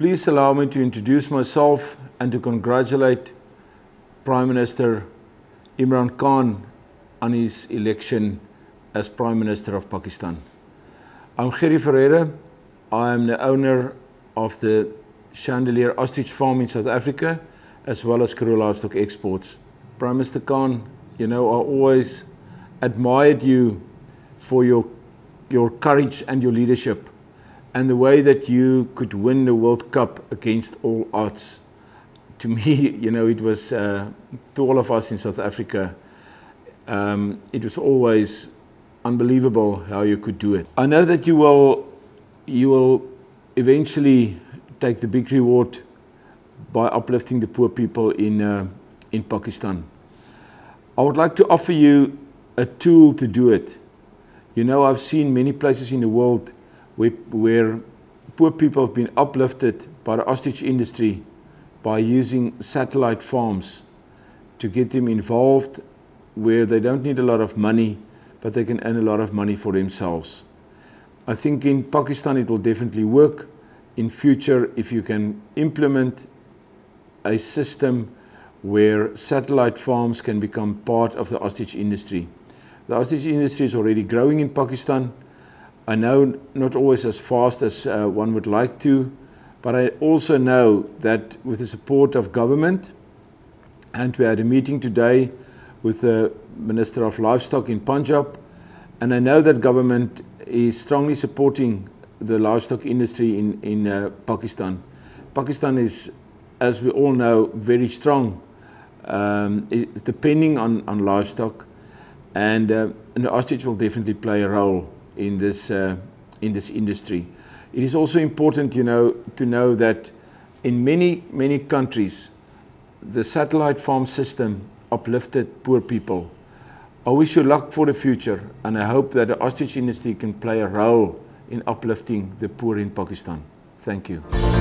Please allow me to introduce myself and to congratulate Prime Minister Imran Khan on his election as Prime Minister of Pakistan. I'm Gerrie Ferreira. I am the owner of the Chandelier Ostrich Farm in South Africa, as well as Karoo Livestock Exports. Prime Minister Khan, I always admired you for your courage and your leadership, and the way that you could win the World Cup against all odds. To me, it was, to all of us in South Africa, it was always unbelievable how you could do it. I know that you will eventually take the big reward by uplifting the poor people in Pakistan. I would like to offer you a tool to do it. I've seen many places in the world where poor people have been uplifted by the ostrich industry by using satellite farms to get them involved where they don't need a lot of money, but they can earn a lot of money for themselves. I think in Pakistan it will definitely work. In future, if you can implement a system where satellite farms can become part of the ostrich industry. The ostrich industry is already growing in Pakistan. I know not always as fast as one would like to, but I also know that with the support of government, and we had a meeting today with the Minister of Livestock in Punjab, and I know that government is strongly supporting the livestock industry in Pakistan. Pakistan is, as we all know, very strong, depending on livestock, and the ostrich will definitely play a role in this industry. It is also important, to know that in many countries, the satellite farm system uplifted poor people. I wish you luck for the future, and I hope that the ostrich industry can play a role in uplifting the poor in Pakistan. Thank you.